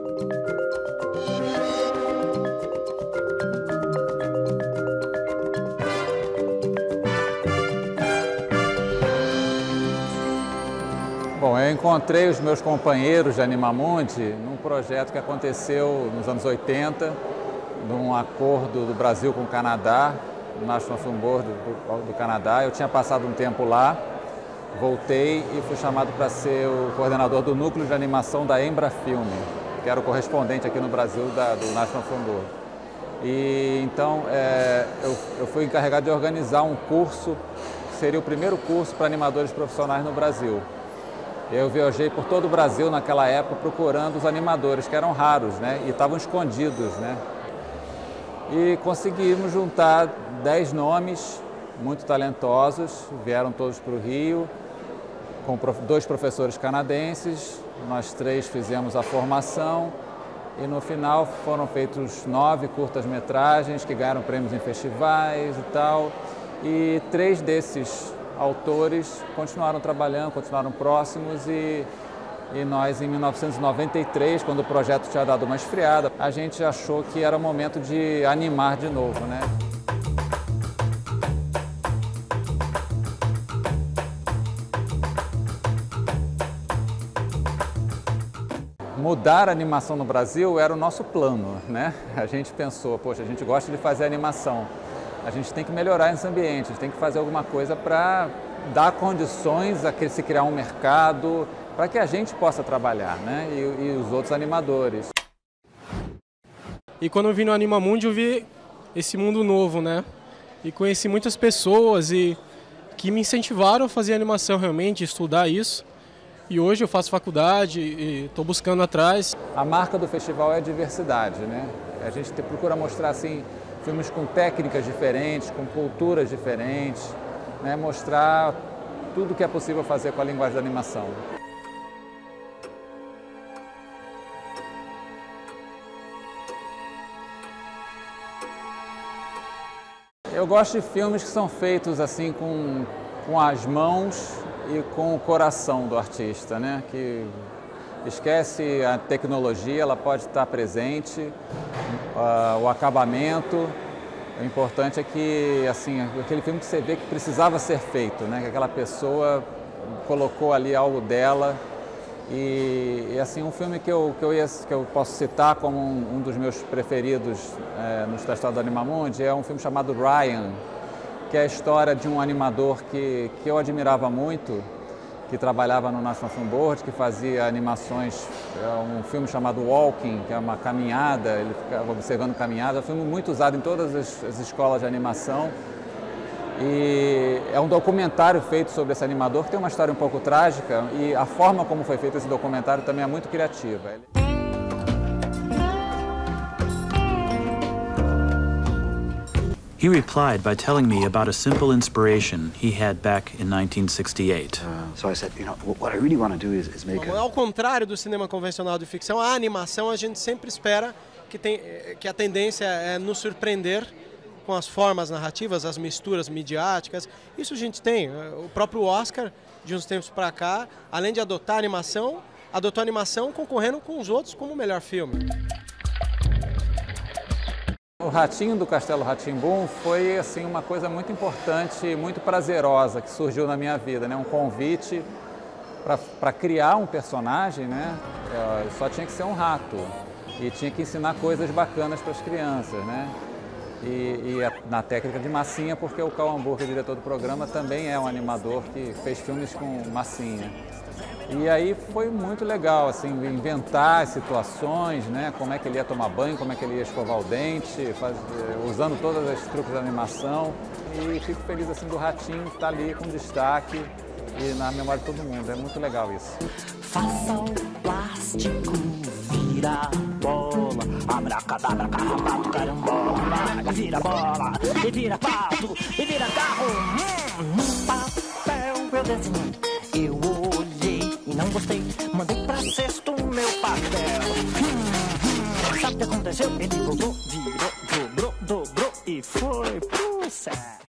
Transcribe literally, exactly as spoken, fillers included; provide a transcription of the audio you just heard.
Bom, eu encontrei os meus companheiros de Animamundi num projeto que aconteceu nos anos oitenta, num acordo do Brasil com o Canadá, no National Film Board do, do Canadá. Eu tinha passado um tempo lá, voltei e fui chamado para ser o coordenador do núcleo de animação da Embrafilme, que era o correspondente aqui no Brasil da, do National Film Board. E então é, eu, eu fui encarregado de organizar um curso, que seria o primeiro curso para animadores profissionais no Brasil. Eu viajei por todo o Brasil naquela época procurando os animadores, que eram raros, né, e estavam escondidos, né. E conseguimos juntar dez nomes muito talentosos, vieram todos para o Rio, com dois professores canadenses, nós três fizemos a formação e no final foram feitos nove curtas-metragens que ganharam prêmios em festivais e tal, e três desses autores continuaram trabalhando, continuaram próximos e, e nós em mil novecentos e noventa e três, quando o projeto tinha dado uma esfriada, a gente achou que era momento de animar de novo, né? Mudar a animação no Brasil era o nosso plano, né? A gente pensou, poxa, a gente gosta de fazer animação. A gente tem que melhorar esse ambiente, a gente tem que fazer alguma coisa para dar condições a se criar um mercado, para que a gente possa trabalhar, né? E, e os outros animadores. E quando eu vim no Animamundi, eu vi esse mundo novo, né? E conheci muitas pessoas e que me incentivaram a fazer animação realmente, estudar isso. E hoje eu faço faculdade e estou buscando atrás. A marca do festival é a diversidade, né? A gente procura mostrar assim filmes com técnicas diferentes, com culturas diferentes, né? Mostrar tudo o que é possível fazer com a linguagem da animação. Eu gosto de filmes que são feitos assim com, com as mãos e com o coração do artista, né? Que esquece a tecnologia, ela pode estar presente, uh, o acabamento. O importante é que, assim, aquele filme que você vê que precisava ser feito, né? Que aquela pessoa colocou ali algo dela. E, e assim, um filme que eu, que eu, ia, que eu posso citar como um, um dos meus preferidos é, no Festival do Animamundi é um filme chamado Ryan, que é a história de um animador que, que eu admirava muito, que trabalhava no National Film Board, que fazia animações, é um filme chamado Walking, que é uma caminhada, ele ficava observando caminhada, é um filme muito usado em todas as, as escolas de animação. E é um documentário feito sobre esse animador que tem uma história um pouco trágica e a forma como foi feito esse documentário também é muito criativa. He replied by telling me about a simple inspiration he had back in nineteen sixty-eight. Uh, so I said, you know, what I really want to do is, is make a... Ao contrário do cinema convencional de ficção, a animação a gente sempre espera que, tem, que a tendência é nos surpreender com as formas narrativas, as misturas midiáticas. Isso a gente tem. O próprio Oscar, de uns tempos para cá, além de adotar a animação, adotou a animação concorrendo com os outros como o melhor filme. O Ratinho do Castelo Rá-Tim-Bum foi assim, uma coisa muito importante e muito prazerosa que surgiu na minha vida, né? Um convite para criar um personagem, né? Só tinha que ser um rato e tinha que ensinar coisas bacanas para as crianças, né? E, e a, na técnica de massinha, porque o Carl Hamburger, diretor do programa, também é um animador que fez filmes com massinha. E aí foi muito legal, assim, inventar situações, né? Como é que ele ia tomar banho, como é que ele ia escovar o dente, faz, usando todas as truques da animação. E fico feliz, assim, do Ratinho estar ali com destaque e na memória de todo mundo. É muito legal isso. Faça o plástico vira bola, abracadabra, carrapato, carambola, vira bola, e vira pato, e vira carro. Hum, no papel eu desenhei, eu olhei e não gostei, mandei pra cesto meu papel. Hum, hum, sabe o que aconteceu? Ele voltou, virou,